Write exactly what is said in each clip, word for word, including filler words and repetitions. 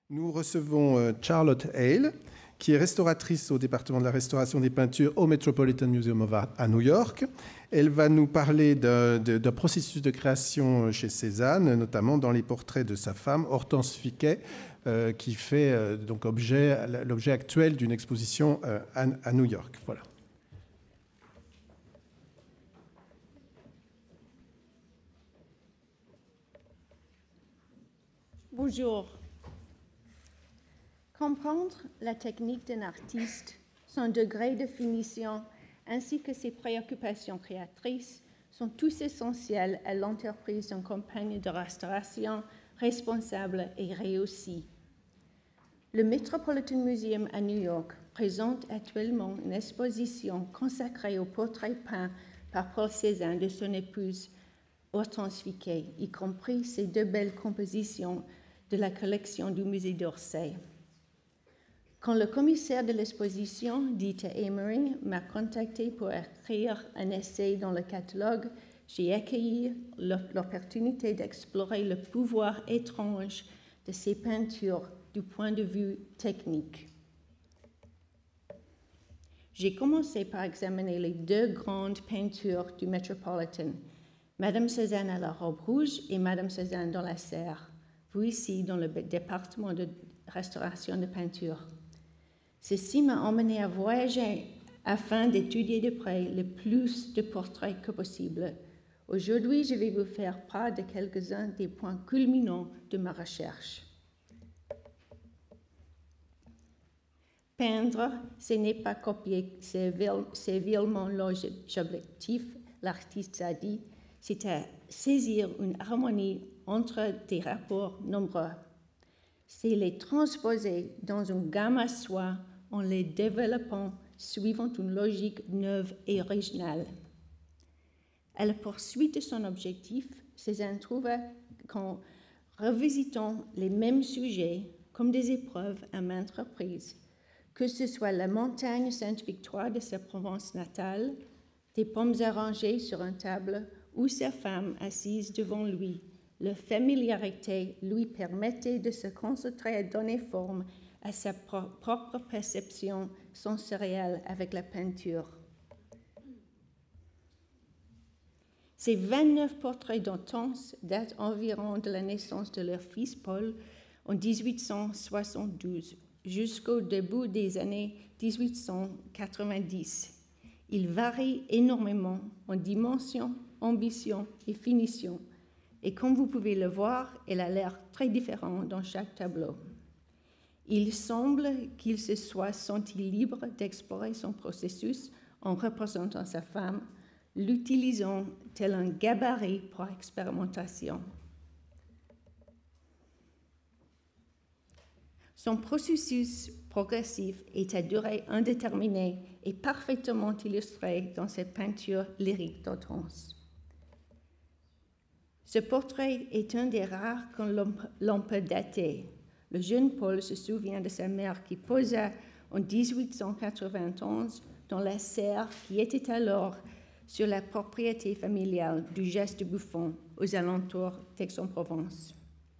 Nous recevons euh, Charlotte Hale, qui est restauratrice au département de la restauration des peintures au Metropolitan Museum of Art à New York. Elle va nous parler d'un processus de création chez Cézanne, notamment dans les portraits de sa femme, Hortense Fiquet, euh, qui fait euh, donc objet, l'objet actuel d'une exposition euh, à, à New York. Voilà. Bonjour. Comprendre la technique d'un artiste, son degré de finition, ainsi que ses préoccupations créatrices sont tous essentiels à l'entreprise d'une campagne de restauration responsable et réussie. Le Metropolitan Museum à New York présente actuellement une exposition consacrée aux portraits peints par Paul Cézanne de son épouse Hortense Fiquet, y compris ses deux belles compositions de la collection du musée d'Orsay. Quand le commissaire de l'exposition, Dita Emery, m'a contacté pour écrire un essai dans le catalogue, j'ai accueilli l'opportunité d'explorer le pouvoir étrange de ces peintures du point de vue technique. J'ai commencé par examiner les deux grandes peintures du Metropolitan, Madame Cézanne à la robe rouge et Madame Cézanne dans la serre, vues ici dans le département de restauration de peinture. Ceci m'a emmené à voyager afin d'étudier de près le plus de portraits que possible. Aujourd'hui, je vais vous faire part de quelques-uns des points culminants de ma recherche. Peindre, ce n'est pas copier, c'est véritablement l'objectif, l'artiste a dit, c'est à saisir une harmonie entre des rapports nombreux. C'est les transposer dans une gamme à soi en les développant suivant une logique neuve et originale. À la poursuite de son objectif, Cézanne trouva qu'en revisitant les mêmes sujets comme des épreuves à maintes reprises, que ce soit la montagne Sainte-Victoire de sa Provence natale, des pommes arrangées sur une table ou sa femme assise devant lui, la familiarité lui permettait de se concentrer à donner forme à sa propre perception sensorielle avec la peinture. Ces vingt-neuf portraits d'Hortense datent environ de la naissance de leur fils Paul en dix-huit cent soixante-douze jusqu'au début des années dix-huit cent quatre-vingt-dix. Ils varient énormément en dimension, ambition et finition. Et comme vous pouvez le voir, elle a l'air très différente dans chaque tableau. Il semble qu'il se soit senti libre d'explorer son processus en représentant sa femme, l'utilisant tel un gabarit pour expérimentation. Son processus progressif est à durée indéterminée et parfaitement illustré dans cette peinture lyrique d'Hortense. Ce portrait est un des rares que l'on peut dater. Le jeune Paul se souvient de sa mère qui posa en dix-huit cent quatre-vingt-onze dans la serre qui était alors sur la propriété familiale du Geste de Buffon, aux alentours d'Aix-en-Provence.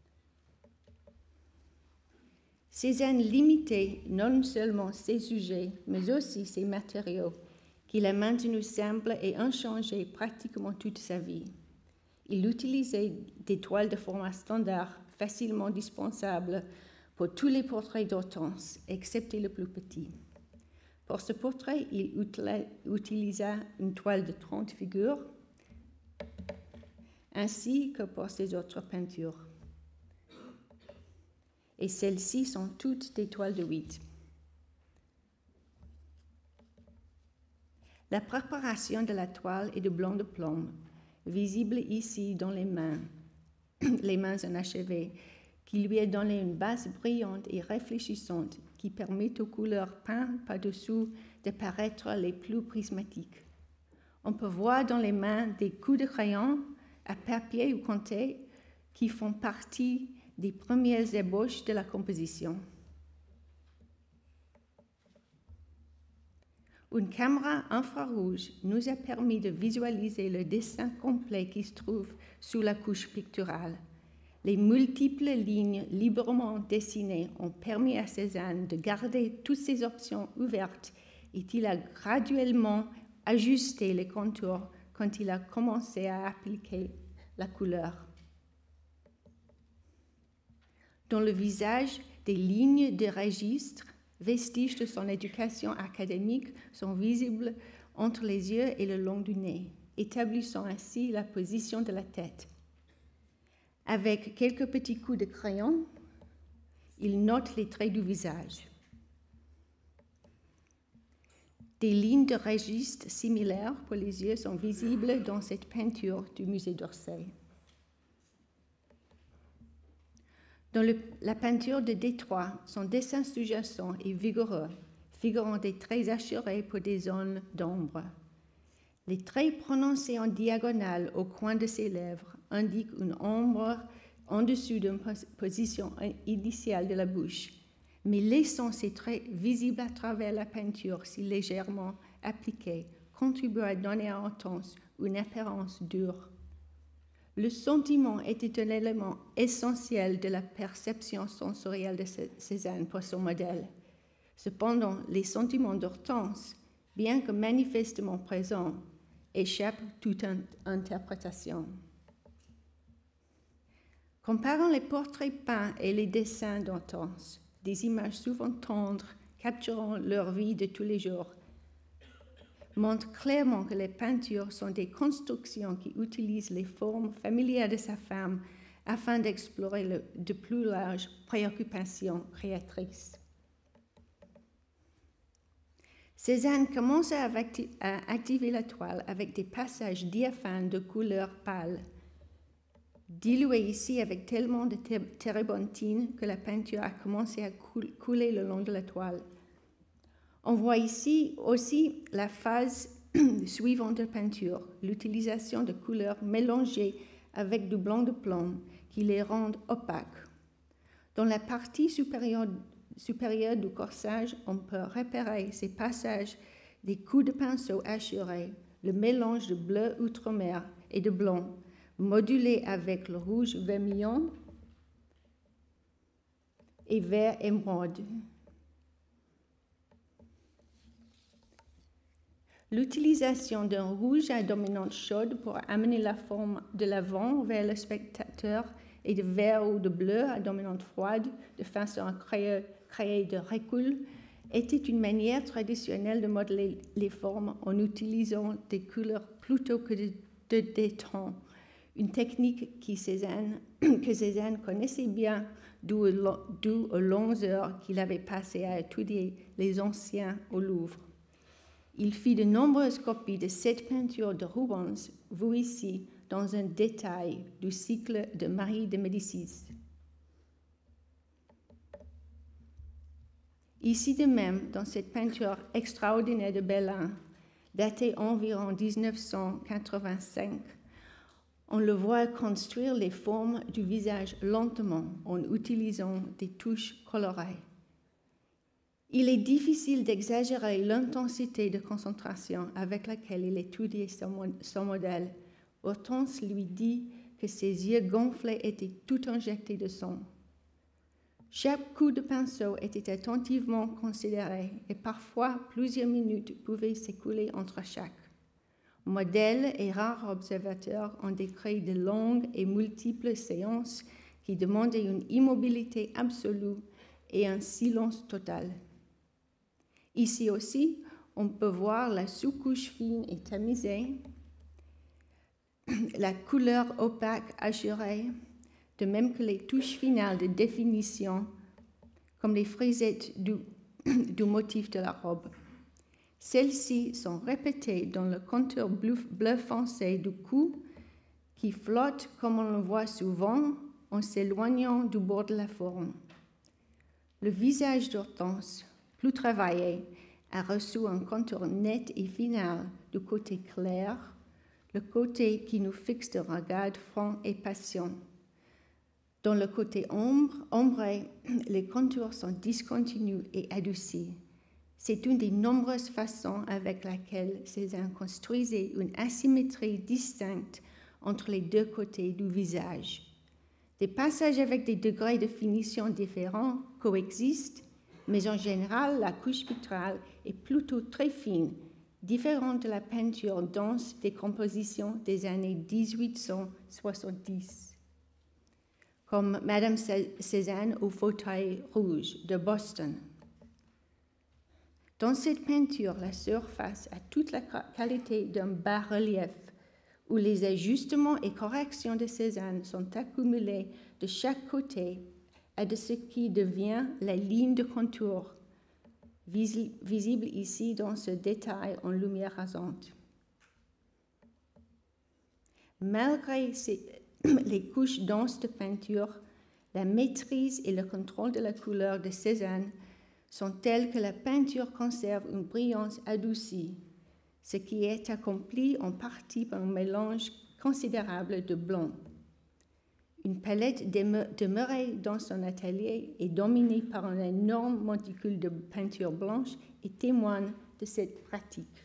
Cézanne limitait non seulement ses sujets, mais aussi ses matériaux, qu'il a maintenus simples et inchangés pratiquement toute sa vie. Il utilisait des toiles de format standard, facilement dispensables pour tous les portraits d'Hortense, excepté le plus petit. Pour ce portrait, il utilisa une toile de trente figures, ainsi que pour ses autres peintures. Et celles-ci sont toutes des toiles de huit. La préparation de la toile est de blanc de plomb, visible ici dans les mains, les mains inachevées, qui lui a donné une base brillante et réfléchissante qui permet aux couleurs peintes par-dessous de paraître les plus prismatiques. On peut voir dans les mains des coups de crayon à papier ou compté qui font partie des premières ébauches de la composition. Une caméra infrarouge nous a permis de visualiser le dessin complet qui se trouve sous la couche picturale. Les multiples lignes librement dessinées ont permis à Cézanne de garder toutes ses options ouvertes et il a graduellement ajusté les contours quand il a commencé à appliquer la couleur. Dans le visage, des lignes de registre, vestiges de son éducation académique, sont visibles entre les yeux et le long du nez, établissant ainsi la position de la tête. Avec quelques petits coups de crayon, il note les traits du visage. Des lignes de registre similaires pour les yeux sont visibles dans cette peinture du musée d'Orsay. Dans le, la peinture de Détroit, son dessin sous-jacent est vigoureux, figurant des traits assurés pour des zones d'ombre. Les traits prononcés en diagonale au coin de ses lèvres indiquent une ombre en dessous d'une position initiale de la bouche, mais laissant ces traits visibles à travers la peinture si légèrement appliquée contribue à donner à Hortense une apparence dure. Le sentiment était un élément essentiel de la perception sensorielle de Cézanne pour son modèle. Cependant, les sentiments d'Hortense, bien que manifestement présents, échappent toute interprétation. Comparant les portraits peints et les dessins d'Hortense, des images souvent tendres capturant leur vie de tous les jours, montrent clairement que les peintures sont des constructions qui utilisent les formes familières de sa femme afin d'explorer le, de plus larges préoccupations créatrices. Cézanne commence à, acti- à activer la toile avec des passages diaphanes de couleur pâle, dilués ici avec tellement de térébenthine que la peinture a commencé à couler le long de la toile. On voit ici aussi la phase suivante de peinture, l'utilisation de couleurs mélangées avec du blanc de plomb qui les rendent opaques. Dans la partie supérieure, supérieure du corsage, on peut repérer ces passages des coups de pinceau assurés, le mélange de bleu outre-mer et de blanc, modulé avec le rouge vermillon et vert émeraude. L'utilisation d'un rouge à dominante chaude pour amener la forme de l'avant vers le spectateur et de vert ou de bleu à dominante froide de façon à créer, créer de recul était une manière traditionnelle de modeler les formes en utilisant des couleurs plutôt que de, de, des tons, une technique qui Cézanne, que Cézanne connaissait bien, d'où aux longues heures qu'il avait passées à étudier les anciens au Louvre. Il fit de nombreuses copies de cette peinture de Rubens, vues ici dans un détail du cycle de Marie de Médicis. Ici de même, dans cette peinture extraordinaire de Belin, datée environ dix-neuf cent quatre-vingt-cinq, on le voit construire les formes du visage lentement en utilisant des touches colorées. Il est difficile d'exagérer l'intensité de concentration avec laquelle il étudiait son modèle. Hortense lui dit que ses yeux gonflés étaient tout injectés de sang. Chaque coup de pinceau était attentivement considéré et parfois plusieurs minutes pouvaient s'écouler entre chaque. Modèles et rares observateurs ont décrit de longues et multiples séances qui demandaient une immobilité absolue et un silence total. Ici aussi, on peut voir la sous-couche fine et tamisée, la couleur opaque assurée, de même que les touches finales de définition, comme les frisettes du, du motif de la robe. Celles-ci sont répétées dans le contour bleu, bleu foncé du cou, qui flotte comme on le voit souvent en s'éloignant du bord de la forme. Le visage d'Hortense, plus travaillé, a reçu un contour net et final du côté clair, le côté qui nous fixe de regard franc et patient. Dans le côté ombre, ombré, les contours sont discontinus et adoucis. C'est une des nombreuses façons avec laquelle Cézanne construisait une asymétrie distincte entre les deux côtés du visage. Des passages avec des degrés de finition différents coexistent, mais en général, la couche vitrale est plutôt très fine, différente de la peinture dense des compositions des années dix-huit cent soixante-dix, comme Madame Cézanne au fauteuil rouge de Boston. Dans cette peinture, la surface a toute la qualité d'un bas-relief, où les ajustements et corrections de Cézanne sont accumulés de chaque côté à de ce qui devient la ligne de contour, visible ici dans ce détail en lumière rasante. Malgré ces, les couches denses de peinture, la maîtrise et le contrôle de la couleur de Cézanne sont tels que la peinture conserve une brillance adoucie, ce qui est accompli en partie par un mélange considérable de blanc. Une palette demeurée dans son atelier est dominée par un énorme monticule de peinture blanche et témoigne de cette pratique.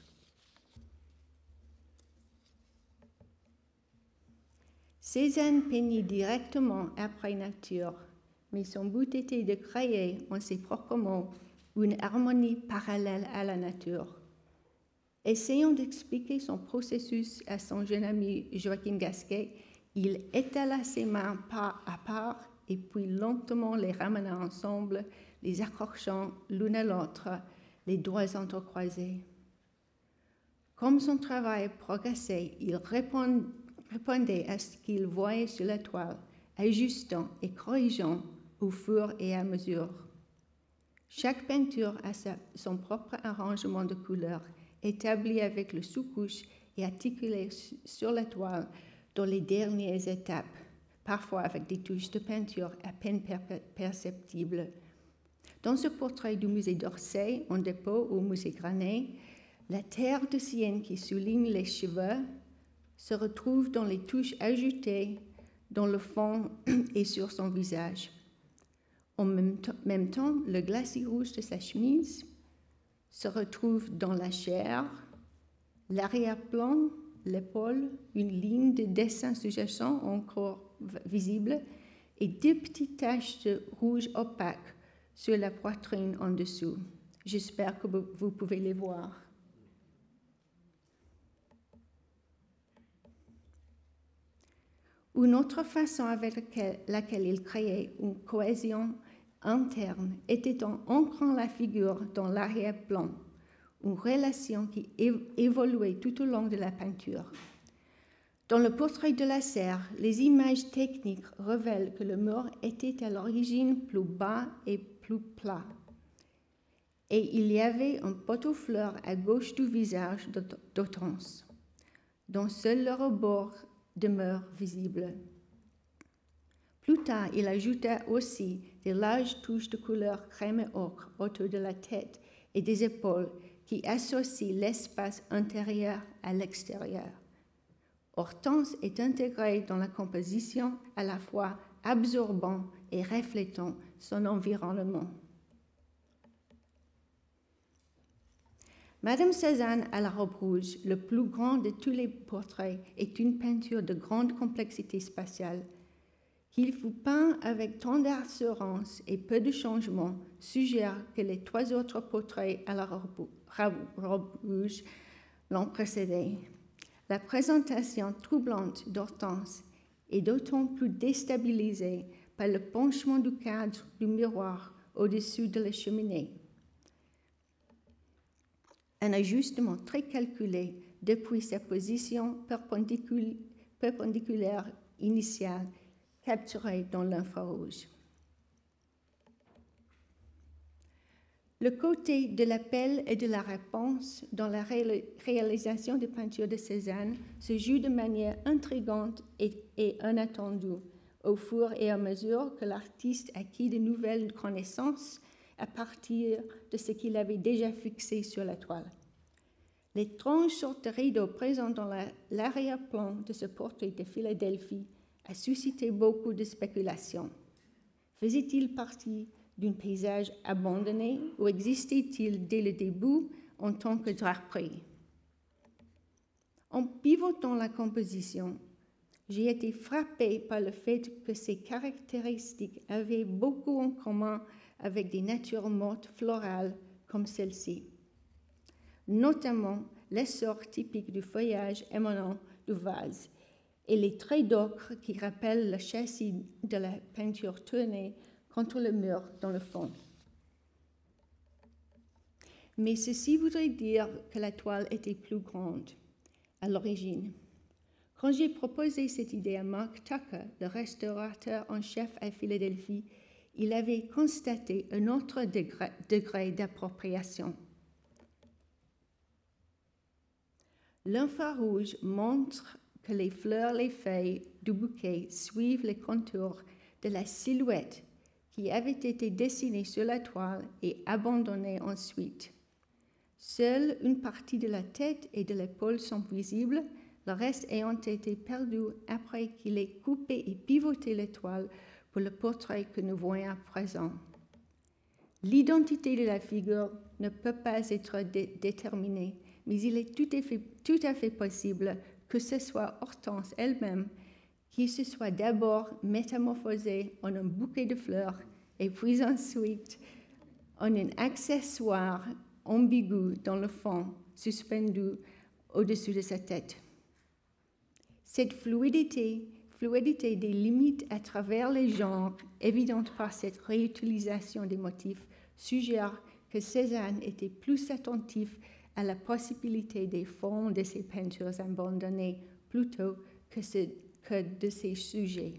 Cézanne peignit directement après nature, mais son but était de créer, en ses propres mots, une harmonie parallèle à la nature. Essayant d'expliquer son processus à son jeune ami Joachim Gasquet, il étala ses mains pas à part et puis lentement les ramena ensemble, les accrochant l'une à l'autre, les doigts entrecroisés. Comme son travail progressait, il répond, répondait à ce qu'il voyait sur la toile, ajustant et corrigeant au fur et à mesure. Chaque peinture a sa, son propre arrangement de couleurs, établi avec le sous-couche et articulé sur la toile dans les dernières étapes, parfois avec des touches de peinture à peine perceptibles. Dans ce portrait du musée d'Orsay, en dépôt au musée Granet, la terre de Sienne qui souligne les cheveux se retrouve dans les touches ajoutées dans le fond et sur son visage. En même, t- même temps, le glacis rouge de sa chemise se retrouve dans la chair, l'arrière-plan, l'épaule, une ligne de dessin sous-jacent encore visible et deux petites taches de rouge opaque sur la poitrine en dessous. J'espère que vous pouvez les voir. Une autre façon avec laquelle, laquelle il créait une cohésion interne était en ancrant la figure dans l'arrière-plan, une relation qui évoluait tout au long de la peinture. Dans le portrait de la serre, les images techniques révèlent que le mur était à l'origine plus bas et plus plat. Et il y avait un pot-aux-fleurs à gauche du visage d'Hortense, dont seul le rebord demeure visible. Plus tard, il ajouta aussi des larges touches de couleur crème et ocre autour de la tête et des épaules qui associent l'espace intérieur à l'extérieur. Hortense est intégrée dans la composition à la fois absorbant et reflétant son environnement. Madame Cézanne à la robe rouge, le plus grand de tous les portraits, est une peinture de grande complexité spatiale. Qu'il fut peint avec tant d'assurance et peu de changement suggère que les trois autres portraits à la robe, robe rouge l'ont précédé. La présentation troublante d'Hortense est d'autant plus déstabilisée par le penchement du cadre du miroir au-dessus de la cheminée. Un ajustement très calculé depuis sa position perpendicul- perpendiculaire initiale capturée dans l'infrarouge. Le côté de l'appel et de la réponse dans la ré- réalisation des peintures de Cézanne se joue de manière intrigante et, et inattendue au fur et à mesure que l'artiste acquit de nouvelles connaissances à partir de ce qu'il avait déjà fixé sur la toile. L'étrange sorte de rideau présent dans la, l'arrière-plan de ce portrait de Philadelphie a suscité beaucoup de spéculations. Faisait-il partie d'un paysage abandonné ou existait-il dès le début en tant que draperie? En pivotant la composition, J'ai été frappée par le fait que ces caractéristiques avaient beaucoup en commun avec des natures mortes florales comme celle-ci, notamment l'essor typique du feuillage émanant du vase et les traits d'ocre qui rappellent le châssis de la peinture tournée contre le mur dans le fond. Mais ceci voudrait dire que la toile était plus grande à l'origine. Quand j'ai proposé cette idée à Mark Tucker, le restaurateur en chef à Philadelphie, il avait constaté un autre degré, degré d'appropriation. L'infrarouge montre que les fleurs, les feuilles du bouquet suivent les contours de la silhouette qui avait été dessinée sur la toile et abandonnée ensuite. Seule une partie de la tête et de l'épaule sont visibles, le reste ayant été perdu après qu'il ait coupé et pivoté les toiles pour le portrait que nous voyons à présent. L'identité de la figure ne peut pas être dé- déterminée, mais il est tout à fait, tout à fait possible que ce soit Hortense elle-même qui se soit d'abord métamorphosée en un bouquet de fleurs et puis ensuite en un accessoire ambigu dans le fond, suspendu au-dessus de sa tête. Cette fluidité, fluidité des limites à travers les genres, évidente par cette réutilisation des motifs, suggère que Cézanne était plus attentif à la possibilité des formes de ses peintures abandonnées plutôt que, ce, que de ses sujets.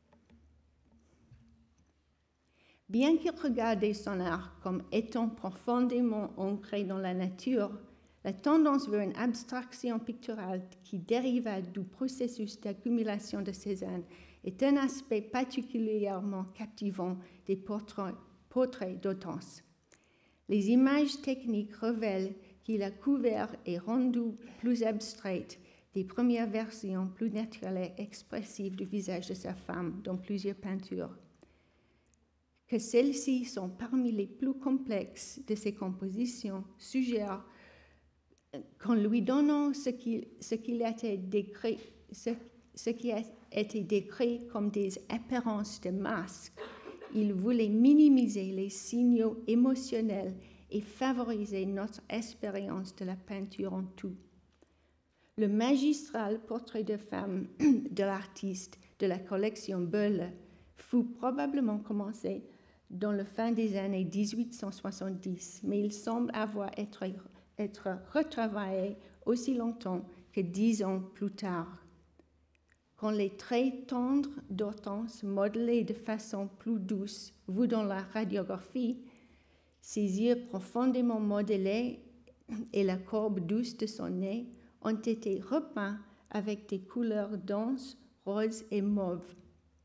Bien qu'il regardait son art comme étant profondément ancré dans la nature, la tendance vers une abstraction picturale qui dériva du processus d'accumulation de Cézanne est un aspect particulièrement captivant des portraits, portraits d'Hortense. Les images techniques révèlent qu'il a couvert et rendu plus abstraites des premières versions plus naturelles et expressives du visage de sa femme dans plusieurs peintures. Que celles-ci sont parmi les plus complexes de ses compositions suggère qu'en lui donnant ce qui, ce, qui a été décrit, ce, ce qui a été décrit comme des apparences de masques, il voulait minimiser les signaux émotionnels et favoriser notre expérience de la peinture en tout. Le magistral portrait de femme de l'artiste de la collection Böhle fut probablement commencé dans la fin des années dix-huit cent soixante-dix, mais il semble avoir été être retravaillé aussi longtemps que dix ans plus tard. Quand les traits tendres d'Hortense, modelés de façon plus douce, vus dans la radiographie, ses yeux profondément modelés et la courbe douce de son nez ont été repeints avec des couleurs denses, roses et mauves.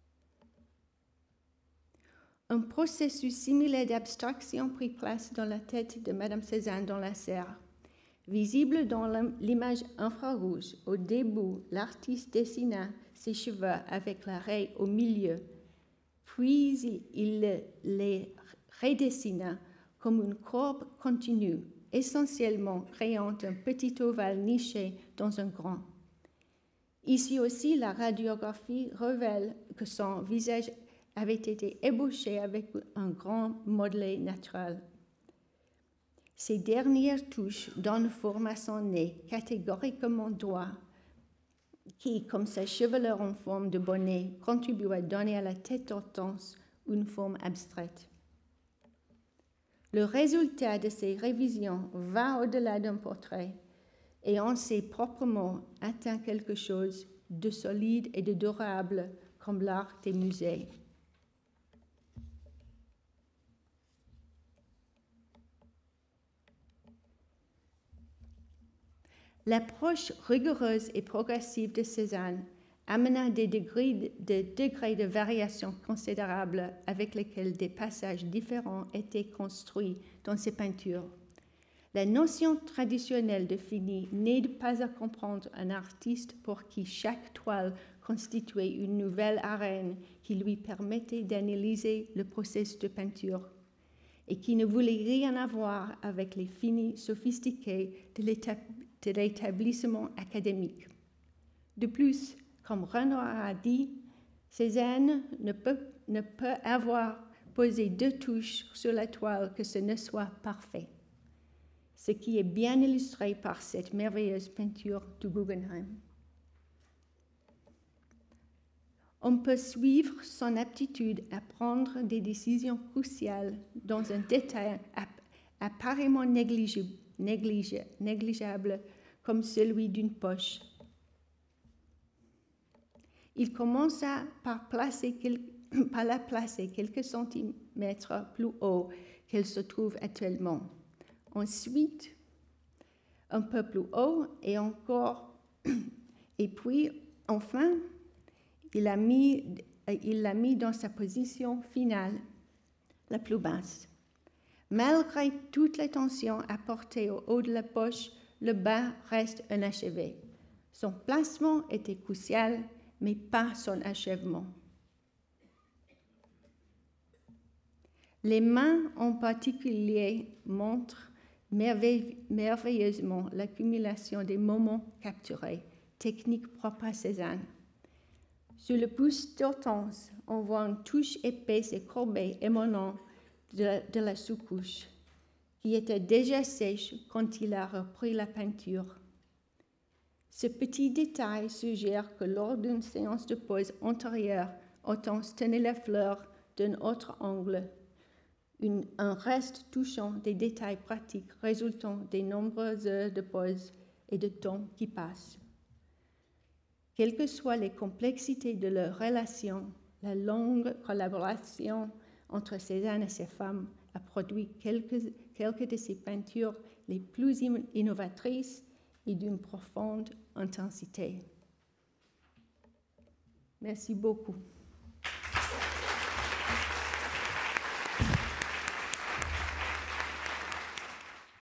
Un processus similaire d'abstraction prit place dans la tête de Madame Cézanne dans la serre. Visible dans l'image infrarouge, au début, l'artiste dessina ses cheveux avec la raie au milieu, puis il les redessina comme une courbe continue, essentiellement créant un petit ovale niché dans un grand. Ici aussi, la radiographie révèle que son visage avait été ébauché avec un grand modelé naturel. Ces dernières touches donnent forme à son nez, catégoriquement droit, qui, comme sa chevelure en forme de bonnet, contribue à donner à la tête d'Hortense une forme abstraite. Le résultat de ces révisions va au-delà d'un portrait et en ses propres mots atteint quelque chose de solide et de durable comme l'art des musées. L'approche rigoureuse et progressive de Cézanne amena des degrés de, de degrés de variation considérables avec lesquels des passages différents étaient construits dans ses peintures. La notion traditionnelle de fini n'aide pas à comprendre un artiste pour qui chaque toile constituait une nouvelle arène qui lui permettait d'analyser le processus de peinture et qui ne voulait rien avoir avec les finis sophistiqués de l'établissement académique. De plus, Comme Renoir a dit, Cézanne ne peut, ne peut avoir posé deux touches sur la toile que ce ne soit parfait, ce qui est bien illustré par cette merveilleuse peinture du Guggenheim. On peut suivre son aptitude à prendre des décisions cruciales dans un détail apparemment négligeable, négligeable comme celui d'une poche. Il commença par, placer quel, par la placer quelques centimètres plus haut qu'elle se trouve actuellement. Ensuite, un peu plus haut et encore, et puis enfin, il l'a mis, il l'a mis dans sa position finale, la plus basse. Malgré toute l'attention apportée au haut de la poche, le bas reste inachevé. Son placement était crucial, mais pas son achèvement. Les mains en particulier montrent merveilleusement l'accumulation des moments capturés, technique propre à Cézanne. Sur le pouce d'Hortense, on voit une touche épaisse et courbée émanant de la, de la sous-couche, qui était déjà sèche quand il a repris la peinture. Ce petit détail suggère que lors d'une séance de pose antérieure, Hortense tenait la fleur d'un autre angle, une, un reste touchant des détails pratiques résultant des nombreuses heures de pose et de temps qui passent. Quelles que soient les complexités de leur relation, la longue collaboration entre Cézanne et ses femmes a produit quelques, quelques de ses peintures les plus innovatrices et d'une profonde intensité. Merci beaucoup.